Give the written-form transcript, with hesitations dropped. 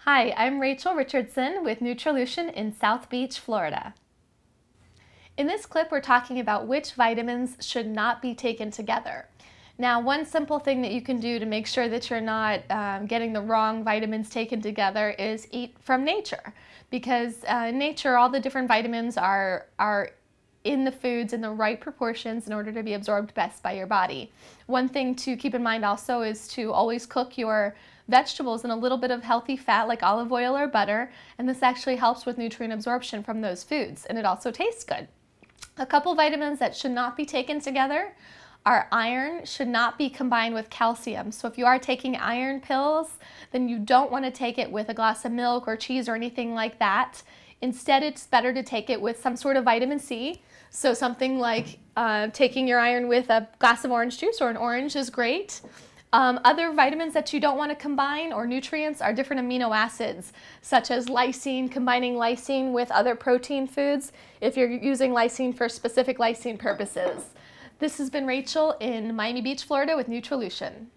Hi, I'm Rachel Richardson with Nutrilution in South Beach, Florida. In this clip, we're talking about which vitamins should not be taken together. Now, one simple thing that you can do to make sure that you're not getting the wrong vitamins taken together is eat from nature. Because in nature, all the different vitamins are in the foods in the right proportions in order to be absorbed best by your body. One thing to keep in mind also is to always cook your vegetables in a little bit of healthy fat like olive oil or butter, and this actually helps with nutrient absorption from those foods, and it also tastes good. A couple vitamins that should not be taken together are iron should not be combined with calcium. So if you are taking iron pills, then you don't want to take it with a glass of milk or cheese or anything like that. Instead, it's better to take it with some sort of vitamin C. So something like taking your iron with a glass of orange juice or an orange is great. Other vitamins that you don't want to combine or nutrients are different amino acids, such as lysine, combining lysine with other protein foods if you're using lysine for specific lysine purposes. This has been Rachel in Miami Beach, Florida with Nutrilution.